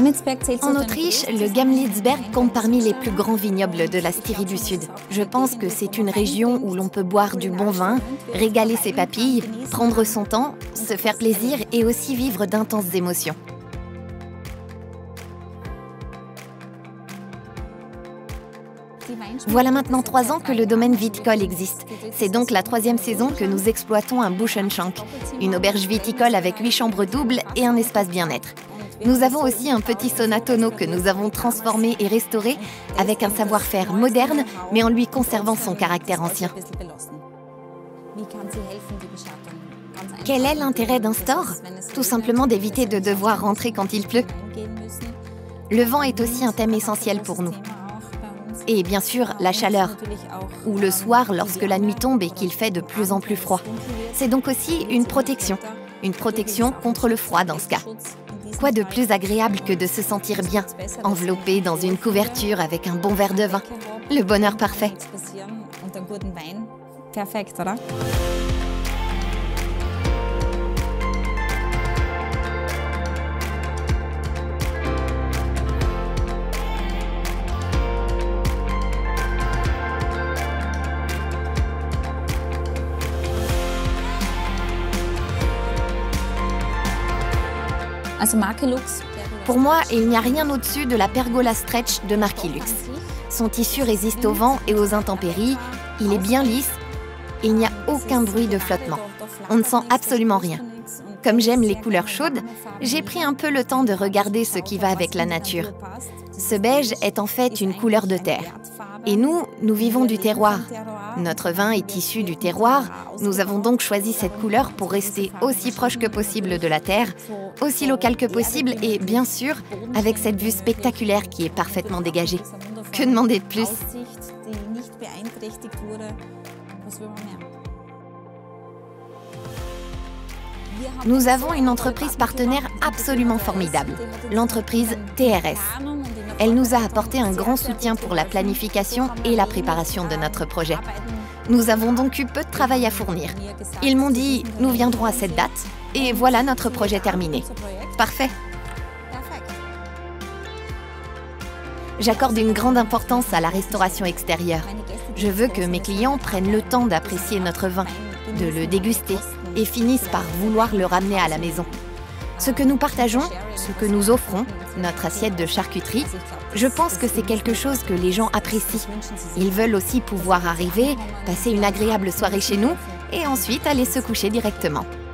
En Autriche, le Gamlitzberg compte parmi les plus grands vignobles de la Styrie du Sud. Je pense que c'est une région où l'on peut boire du bon vin, régaler ses papilles, prendre son temps, se faire plaisir et aussi vivre d'intenses émotions. Voilà maintenant 3 ans que le domaine viticole existe. C'est donc la 3e saison que nous exploitons un Buschenschank, une auberge viticole avec 8 chambres doubles et un espace bien-être. Nous avons aussi un petit sauna tonneau que nous avons transformé et restauré avec un savoir-faire moderne, mais en lui conservant son caractère ancien. Quel est l'intérêt d'un store? Tout simplement d'éviter de devoir rentrer quand il pleut. Le vent est aussi un thème essentiel pour nous. Et bien sûr, la chaleur, ou le soir lorsque la nuit tombe et qu'il fait de plus en plus froid. C'est donc aussi une protection contre le froid dans ce cas. Quoi de plus agréable que de se sentir bien, enveloppé dans une couverture avec un bon verre de vin. Le bonheur parfait. Pour moi, il n'y a rien au-dessus de la pergola stretch de Marquilux. Son tissu résiste au vent et aux intempéries, il est bien lisse et il n'y a aucun bruit de flottement. On ne sent absolument rien. Comme j'aime les couleurs chaudes, j'ai pris un peu le temps de regarder ce qui va avec la nature. Ce beige est en fait une couleur de terre. Et nous vivons du terroir. Notre vin est issu du terroir, nous avons donc choisi cette couleur pour rester aussi proche que possible de la terre, aussi local que possible et bien sûr, avec cette vue spectaculaire qui est parfaitement dégagée. Que demander de plus? Nous avons une entreprise partenaire absolument formidable, l'entreprise TRS. Elle nous a apporté un grand soutien pour la planification et la préparation de notre projet. Nous avons donc eu peu de travail à fournir. Ils m'ont dit « nous viendrons à cette date » et voilà notre projet terminé. Parfait. J'accorde une grande importance à la restauration extérieure. Je veux que mes clients prennent le temps d'apprécier notre vin, de le déguster et finissent par vouloir le ramener à la maison. Ce que nous partageons, ce que nous offrons, notre assiette de charcuterie, je pense que c'est quelque chose que les gens apprécient. Ils veulent aussi pouvoir arriver, passer une agréable soirée chez nous et ensuite aller se coucher directement.